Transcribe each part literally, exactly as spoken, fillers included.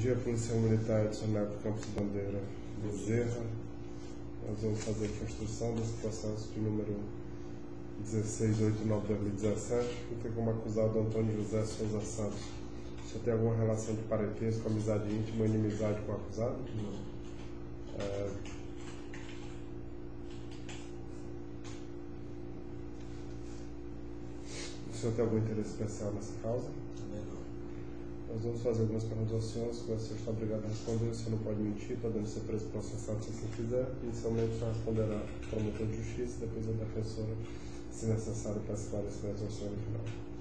dia, Policial Militar Adicional do Campos Bandeira Bezerra. Nós vamos fazer aqui a instrução desse processo de número dezesseis oito nove dois mil e dezessete, que tem como acusado Antônio José Souza Santos. Você tem alguma relação de parentesco, amizade íntima ou inimizade com o acusado? Não. É... O senhor tem algum interesse especial nessa causa? Também não. Nós vamos fazer algumas perguntas ao senhor, se o senhor está obrigado a responder, o senhor não pode mentir, podendo ser preso e processado se assim quiser. Inicialmente, o senhor responderá ao promotor de justiça, depois a defensora, se necessário, para esclarecimento ao senhor no final.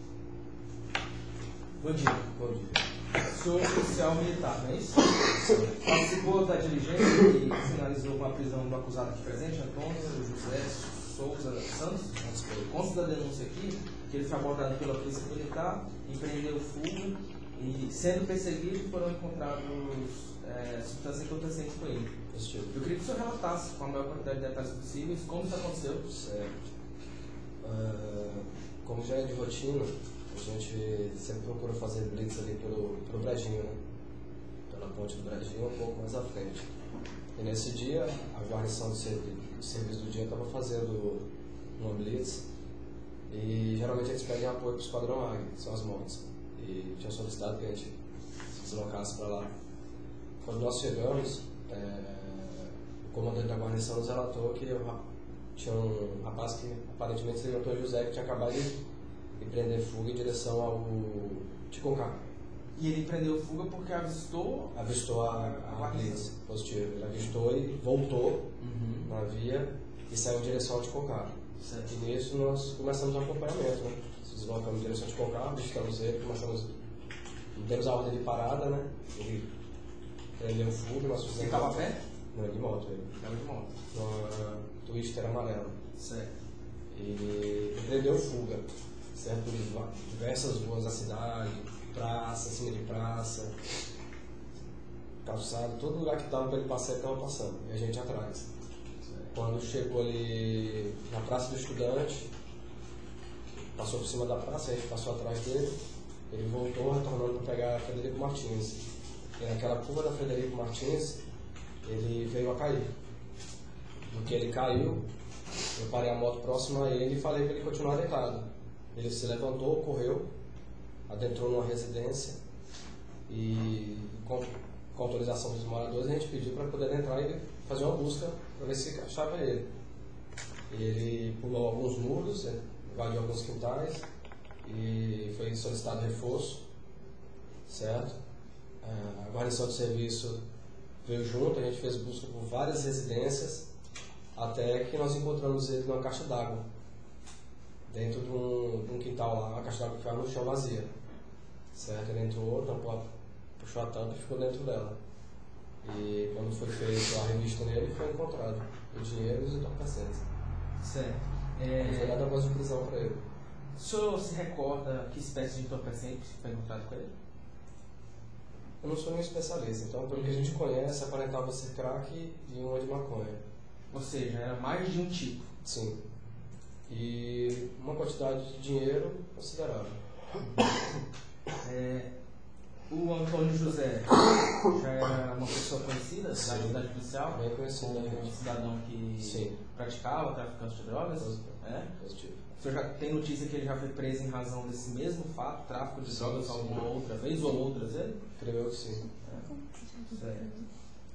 Bom dia. Bom dia. Sou oficial militar, não é isso? Participou da diligência e finalizou com a prisão do acusado aqui presente, Antônio José Souza Santos. Consta da denúncia aqui que ele foi abordado pela polícia militar, empreendeu fuga e, sendo perseguido, foram encontrados é, substâncias entorpecentes com ele. Eu queria que o senhor relatasse, com a maior quantidade de detalhes possíveis, como isso aconteceu. Certo. Uh, como já é de rotina, a gente sempre procura fazer blitz ali pelo, pelo Bradinho, né? Pela ponte do Bradinho, um pouco mais à frente. E nesse dia, a guarnição do serviço do dia estava fazendo uma blitz e geralmente eles pedem apoio para o Esquadrão Águia, que são as motos. E tinha solicitado que a gente se deslocasse para lá. Quando nós chegamos, é, o comandante da guarnição nos relatou que tinha um rapaz que aparentemente seria o Antônio José, que tinha acabado de empreender fuga em direção ao Ticoncá. E ele empreendeu fuga porque avistou? Avistou a, a, a blitz, positivo. Ele avistou e voltou uhum. na via e saiu em direção ao Ticoncá. E nisso nós começamos o acompanhamento, né? Se deslocamos em direção ao Ticoncá, avistamos ele, começamos, demos a ordem de parada, né? Ele prendeu fuga, nós fizemos... Ele estava a pé? Não, de moto. Ele estava de moto. Uma Twister amarela. Certo. E empreendeu fuga, certo? Por diversas ruas da cidade, praça, cima de praça, calçado, todo lugar que dava para ele passar, ele estava passando, e a gente atrás. Certo. Quando chegou ali na Praça do Estudante, passou por cima da praça, a gente passou atrás dele, ele voltou retornando para pegar a Frederico Martins. E naquela curva da Frederico Martins, ele veio a cair. No que ele caiu, eu parei a moto próxima a ele e falei para ele continuar deitado. Ele se levantou, correu, adentrou numa residência e, com, com autorização dos moradores, a gente pediu para poder entrar e fazer uma busca para ver se achava ele. Ele pulou alguns muros, invadiu alguns quintais e foi solicitado reforço, certo? A guarnição de serviço veio junto, a gente fez busca por várias residências, até que nós encontramos ele numa caixa d'água, dentro de um, de um quintal lá, a caixa d'água ficava no chão vazia. Certo? Ele entrou, tampou, puxou a tampa e ficou dentro dela. E quando foi feita a revista nele, foi encontrado o dinheiro e os entorpecentes. Certo. É... Foi dado a voz de prisão para ele. O senhor se recorda que espécie de entorpecente foi encontrado com ele? Eu não sou nenhum especialista, então pelo que a gente conhece, aparentava ser crack e uma de maconha. Ou seja, era mais de um tipo? Sim. E uma quantidade de dinheiro considerável. É, o Antônio José já era uma pessoa conhecida da atividade policial? Bem conhecida. Um cidadão que Sim. praticava tráfico de drogas? Positivo. É? Positivo. O senhor já tem notícia que ele já foi preso em razão desse mesmo fato, tráfico de drogas, alguma outra vez ou outras vezes? Creio que sim. É. Certo.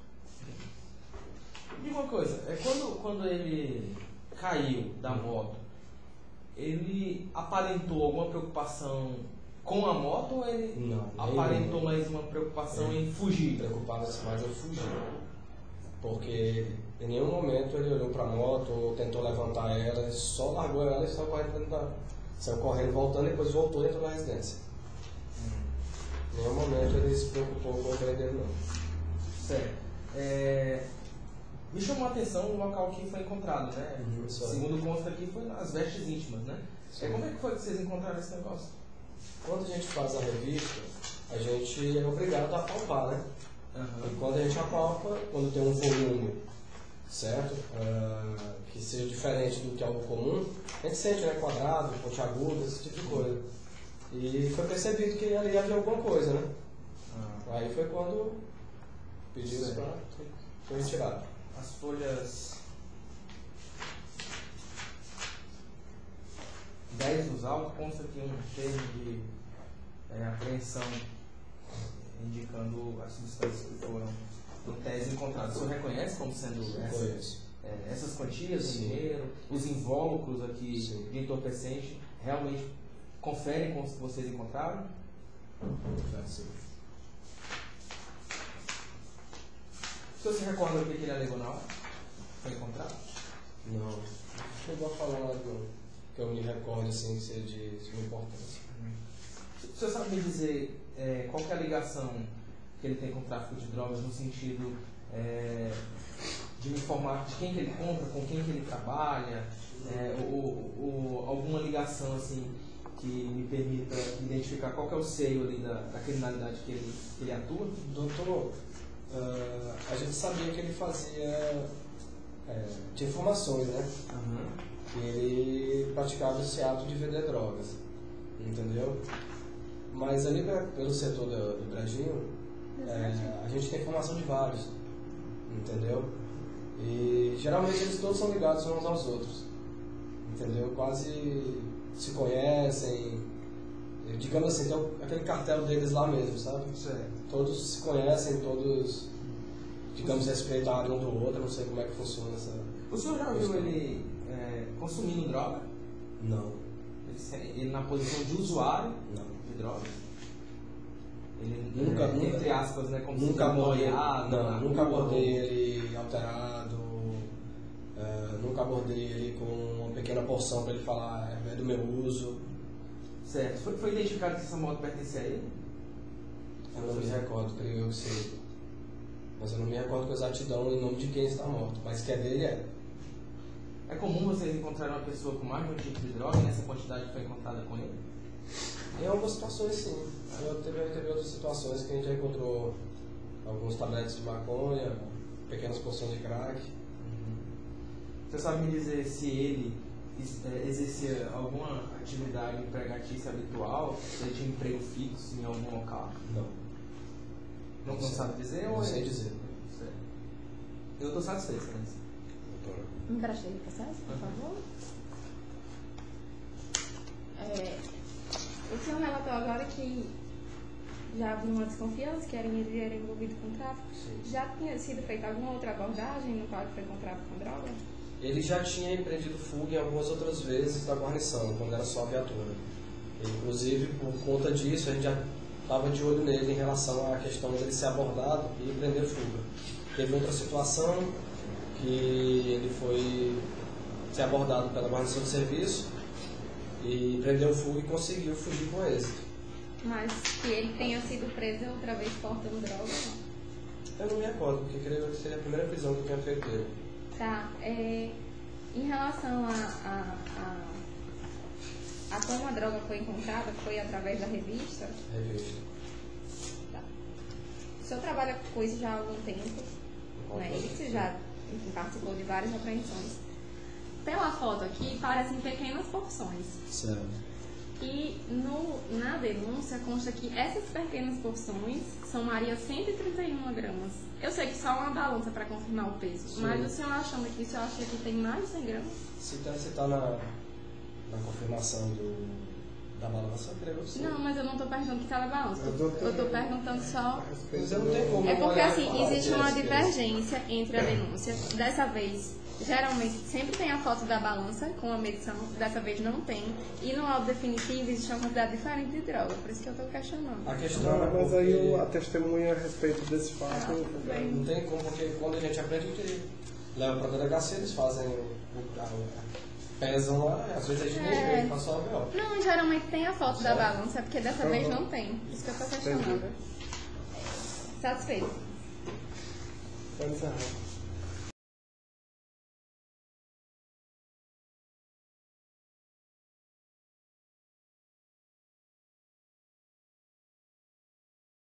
E uma coisa, é quando, quando ele caiu da moto, ele aparentou alguma preocupação com a moto ou ele não, aparentou não. mais uma preocupação ele em fugir? Preocupava-se mais em fugir. Porque em nenhum momento ele olhou para a moto ou tentou levantar ela, ele só largou ela e saiu correndo, da... saiu correndo voltando e depois voltou e entrou na residência. Hum. Em nenhum momento ele se preocupou com o dele, não. Certo. É... Me chamou a atenção o local que foi encontrado, né? Uhum, segundo consta aqui, foi nas vestes íntimas, né? É, como é que foi que vocês encontraram esse negócio? Quando a gente faz a revista, a gente é obrigado a palpar, né? Uhum. E quando a gente apalpa, quando tem um volume, certo? Uh, que seja diferente do que algo comum, a gente sente, né? Quadrado, pontiagudo, esse tipo de coisa. E foi percebido que ali havia alguma coisa, né? Ah. Aí foi quando pediram para foi retirado. As folhas dez dos autos consta aqui um termo de é, apreensão indicando as substâncias que foram em tese encontradas. O senhor reconhece como sendo essas, é, essas quantias em dinheiro, os invólucros aqui Sim. de entorpecente, realmente conferem com os que vocês encontraram? Sim. O senhor se recorda do que ele alegou na hora? Foi encontrado? Não. Não chegou a falar nada não. Que eu me recordo assim que seja de, de uma importância. Hum. O senhor sabe me dizer é, qual que é a ligação que ele tem com o tráfico de drogas no sentido é, de me informar de quem que ele compra, com quem que ele trabalha, é, ou, ou alguma ligação assim que me permita identificar qual que é o seio ali da, da criminalidade que ele, que ele atua? Doutor, uh, a gente sabia que ele fazia é, de informações, né? Uhum. Que ele praticava esse ato de vender drogas, entendeu? Mas ali pelo setor do, do Brejinho, é, a gente tem informação de vários, entendeu? E geralmente eles todos são ligados uns aos outros, entendeu? Quase se conhecem, digamos assim, tem aquele cartel deles lá mesmo, sabe? Certo. Todos se conhecem, todos, digamos, respeitam um do outro, não sei como é que funciona essa... O senhor já viu ele é, consumindo droga? Não. Ele, ele na posição de usuário Não. de drogas? Ele, nunca, é, nunca, entre aspas, né, como nunca abordei, não, nunca rua, abordei ele alterado, uh, nunca abordei ele com uma pequena porção para ele falar é do meu uso. Certo. Foi, foi identificado que essa moto pertence a ele? Eu não me recordo, creio eu que sim. Mas eu não me recordo com exatidão em nome de quem está morto, mas que é dele é. É comum vocês encontrarem uma pessoa com mais de um tipo de droga nessa quantidade que foi encontrada com ele? Em algumas situações sim. Eu teve, teve outras situações que a gente já encontrou alguns tabletes de maconha, pequenas porções de crack. Uhum. Você sabe me dizer se ele é, exercia alguma atividade empregatícia habitual, se ele tinha emprego fixo em algum local? Não. Não, não sabe dizer? Não ou sei é? dizer. Certo. Eu estou satisfeito com isso. Doutora. Me empresta aí o processo, por favor. É, o senhor relatou agora que já havia uma desconfiança que ele era envolvido com tráfico. Sim. Já tinha sido feita alguma outra abordagem no qual ele foi encontrado com droga? Ele já tinha empreendido fuga em algumas outras vezes da guarnição, quando era só viatura. Inclusive, por conta disso, a gente já estava de olho nele em relação à questão dele ser abordado e prender fuga. Teve outra situação que ele foi ser abordado pela guarnição de serviço e prendeu fuga e conseguiu fugir com êxito. Mas que ele tenha sido preso outra vez portando droga, não? Eu não me recordo, porque creio que seria a primeira prisão que eu tinha feito dele. Tá, é, em relação a, a, a, a como a droga foi encontrada, foi através da revista? Revista. Tá. O senhor trabalha com isso já há algum tempo, não é isso? Já enfim, participou de várias apreensões. Pela foto aqui, parecem pequenas porções. Certo. E no, na denúncia consta que essas pequenas porções somaria cento e trinta e uma gramas. Eu sei que só uma balança para confirmar o peso, Sim. mas o senhor achando aqui, o senhor acha que tem mais de cem gramas? Se está se tá na, na confirmação do, da balança, eu creio que sim. Não, mas eu não estou perguntando que está na balança. Eu tô- Eu estou perguntando só... Mas eu não tenho como É porque olhar e assim, falar existe que uma é esse peso. divergência entre a denúncia. Dessa vez, geralmente, sempre tem a foto da balança com a medição. Dessa vez não tem. E no laudo definitivo existe uma quantidade diferente de droga. Por isso que eu estou questionando. A questão Não, é mas porque aí o- a testemunha a respeito desse fato. Ah, tudo bem. não tem como, porque quando a gente aprende, a gente leva para a delegacia, eles fazem o, o, a- pesam lá, às vezes a gente nem É. vê, faz só o B O. Não, geralmente tem a foto da Certo. balança, é porque dessa vez não tem. Por isso que eu estou questionando. Satisfeito. Pode encerrar.